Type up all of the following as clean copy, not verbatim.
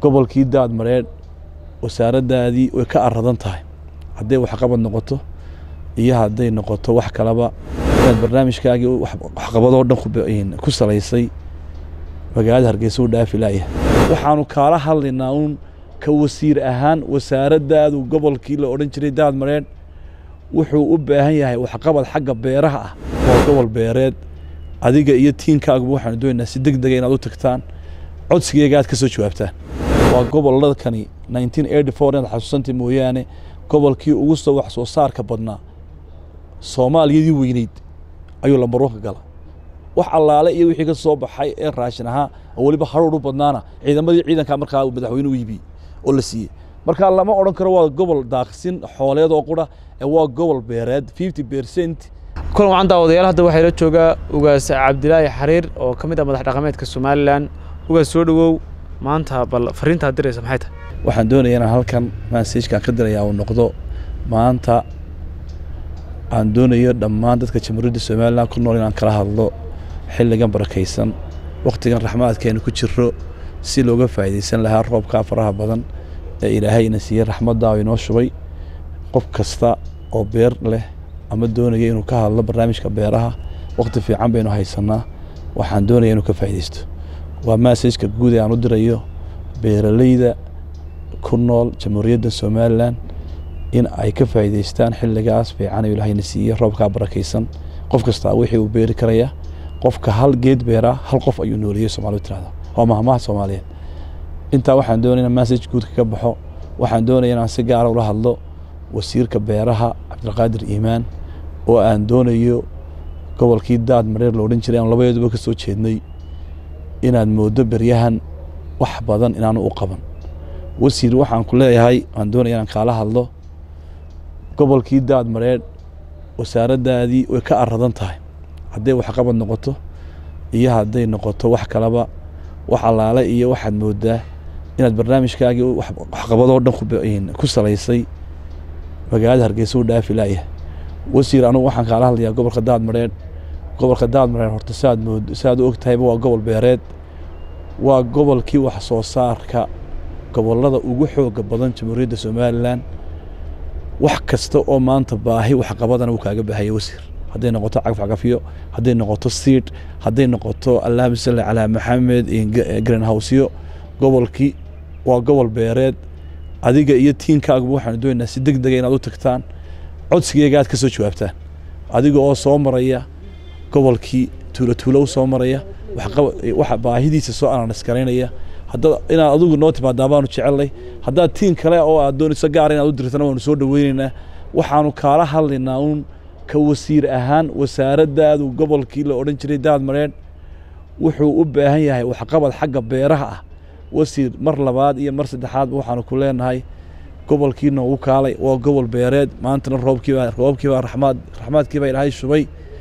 gobolkii Daadmareed wasaaradaadii way ka aradan tahay haday wax qabad noqoto iyo haday noqoto wax kalaba barnaamijkaagii wax qabado dhan ku saleysay magaalada Hargeysa u dhaafilaya waxaanu kala hadlaynaa ka wasiir ahaan wasaaradaadu gobolkii la oran jiray Daadmareed wuxuu u baahan yahay wax qabad xagga beeraha ah oo gobol beereed adiga iyo tiinkaagu waxaan doonaynaa si degdeg ah inaad u tagtaan codsigeega aad ka soo jawaabtaan waa gobolada kani 1984 inaad xasuusantii mooyaane gobolkii ugu soo wax soo saarka badnaa Soomaaliyadii weyneyd ayuu lambar 1 ka galay wax allaale iyo wixii ka soo baxay ee raashin ahaa waliba haruur u badnaana ciidanka markaa madaxweynuhu yibi oo la siiyay marka lama oran karo waa gobol daaqsin xooleed oo qura ee waa gobol beereed 50% kulan wacan daawadayaal hadda waxay la joogaa ugaas Cabdilaahi Xariir oo kamid ah madax dhaqameedka Soomaaliland ugaas soo dhawow maanta bal fariinta diraysa maxay tahay waxaan doonayaa inaan halkan message-ka ka dirayaa oo noqdo maanta aan doonayo dhammaan dadka jamhuuriyadda Soomaaliland ku nool inaan kala hadlo xilligan barakeysan waqtigan raxmaadkeena ku jiro si looga faa'iideysan lahaa roobka faraha badan ee Ilaahayna siiyay raxmadda oo inoo shubay qof kasta oo beer leh ama doonaya inuu ka hadlo barnaamijka beeraha waqti fiican baynu haysanaa waxaan doonayaa inuu ka faa'iideysto waa message-ka guud ee aan u dirayo beeralayda ku nool jamhuuriyadda Soomaaliland in ay ka faa'iideystaan xilligaas fiican ee Ilaahayna siiyay roobka barakeysan qof kasta wixii uu beeri karaya qofka hal geed beera hal qof ayuu nooliyay Soomaalidu tirada waa mahmaah Soomaaliyeed inta waxaan doonayaa message guud ka baxo waxaan doonayaa inaan si gaar ah ula hadlo wasiirka beeraha Cabdilqaadir Iimaan oo aan doonayo gobolkii Daadmareed loo oran jiray aan labadeeduba ka soo jeednay inaad moodo beryahan wax badan inaan u qaban wasiir waxaan ku leeyahay aan doonayaa inaan kala hadlo gobolkii Daadmareed wasaaradaadii way ka aradan tahay haday wax qabad noqoto iyo haday noqoto wax kalaba wax allaale iyo waxaad moodaa inaad barnaamijkaagii wax qabado dhan ku saleysay magaalada Hargeysa u dhaafilaya wasiir anu waxaan kala hadlayaa gobolka Daadmareed horta saad u ogtahay waa gobol beereed waa gobolkii wax soo saarka gobolada ugu xoog badan jamhuuriyadda Soomaaliland wax kasta oo maanta baahi wax qabadana uu kaaga baahay wasiir haday noqoto cagaf-cagafyo haday noqoto seed haday noqoto Allahumma salli ala Muhammad greenhouse gobolkii waa gobol beereed adiga iyo tiinkaagu waxaan doonaynaa si degdeg ah inaad u tagtaan codsigeega aad ka soo jawaabtaan adiga oo soo maraya gobolkii tuulo soo maraya wax baahidiisa soo ananaskareynaya hadda inaad adigu noo timaado baanu jecelnay hadda tiin kale oo aad doonayso gaar inaad u dirtana waanu soo dhaweynaynaa waxaanu kala hadlaynaa ka wasiir ahaan wasaaradaadu gobolkii la oran jiray Daadmareed wuxuu u baahan yahay wax qabad xagga beeraha ah wasiir mar labaad iyo mar saddexaad waxaanu ku leenahay gobolkiina uu kaalay waa gobol beereed maanta roobkii raxmaadkii baa Ilaahay shubay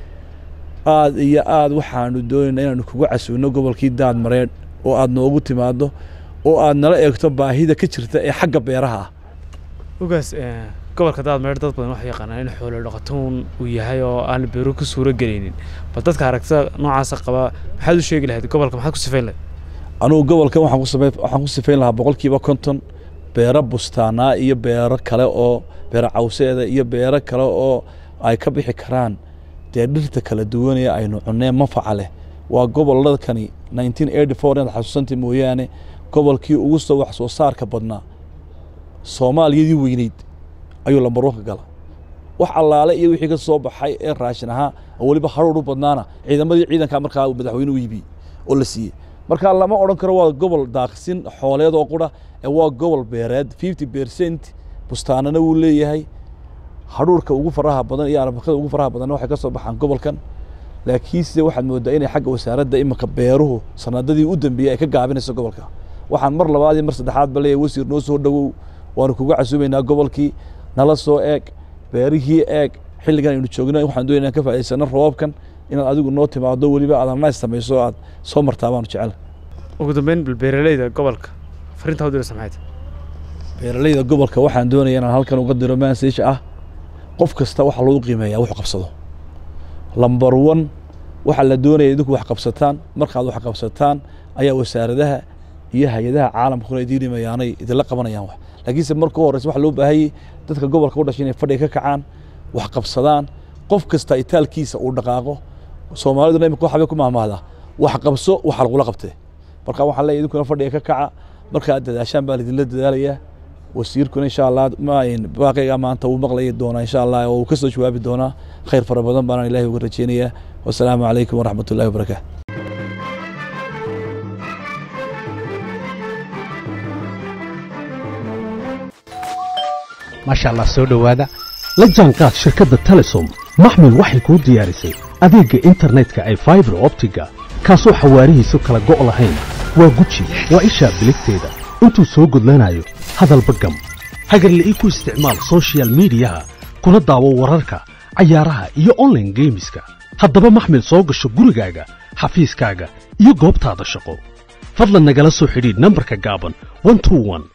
aad iyo aad waxaanu doonaynaa inaanu kugu casuuno gobolkii Daadmareed oo aad noogu timaado oo aad nala eegto baahida ka jirta ee xagga beeraha ah ugaas gobolka Daadmareed dad badan wax yaqaanaan in xoolo dhaqatoon uu yahay oo aan beero ku suura galeynin bal dadka aragtida noocaas qaba maxaad u sheegi lahayd gobolka maxaad ku sifayn lahayd anu gobolka waxaan ku sifayn lahaa 50% beero bustaana iyo beero kale oo beero cawseeda iyo beero kale oo ay ka bixi karaan dhirta kala duwan ee aynu cunay manfaca leh waa gobolada kani 1984 inaad xasuusantii mooyaane gobolkii ugu soo wax soo saarka badnaa Soomaaliyadii weyneyd ayuu lambar 1 ka galay wax allaale iyo wixii ka soo baxay ee raashin ahaa waliba haruur u badnaana ciidanka markaa madaxweynuhu yibi oo la siiyay marka lama oran karo waa gobol daaqsin xooleed oo qura ee waa gobol beereed 50% bustaanana uu leeyahay haruurka ugu faraha badan iyo arbakada ugu faraha badan waxay ka soo baxaan gobolkan laakiinse waxaad moodaa inay xagga wasaaradda imka beeruhu sanadadii u dambeeyay ay ka gaabinayso gobolka waxaan mar labaad iyo mar saddexaad baleeyay wasiir noo soo dhawow waanu kuga casuubaynaa gobolkii nala soo eeg beerihii eeg xilligan aynu joogno waxaan doonaynaa ka faa'iideysano roobkan inaad adigu noo timaado waliba aad naas sameeyso aad soo martaa baan jecel ugu dambeyn beeralayda gobolka fariinta u diraysa maxay beeralayda gobolka waxaan doonayaa inaan halkan uga diro message ah qof kasta waxa loo qiimeeyaa wax qabsado lambar 1 waxa la doonayaa idinku wax qabsataan markaad wax qabsataan ayaa wasaaradaha iyo hay'adaha caalamka kale diirimayaanay idinla qabanayaan wax laakiinse markuu horeysa wax loo baahayay dadka gobolka u dhashay inay fadhiga ka kacaan wax qabsadaan qof kasta itaalkiisa uu dhaqaaqo Soomaalidu imika waxa ku maahmaahda wax qabso wax lagu qabtay marka waxa la idinkuna fadhiga ka kaca marka dadaashaan baa idinla dadaalaya wasiirkuna insha Allah ma in baaqiga maanta uu maqlay doona insha Allah oo uu ka soo jawaabi doona khayr fara badan baan Ilaahay uga rajeenaya wassalaamu alaykum wa rahmatullahi wa barakatuh ما شاء الله سو دhowaada la jaanqaad shirkadda Telesom maxmil waxay ku diyaarisay adeega internetka ay fiber optiga kaasoo xawaarihiisu kala go' lahayn waa guji waa isha biligteeda intuu soo gudlanayo hadalba gam hagarlii ku isticmaal social media kuna daawo wararka ciyaaraha iyo online gameska haddaba maxmil soo gasho gurigaaga xafiiskaaga iyo goobtaada shaqo fadlan nagala soo xidhiidh nambarka gaaban 121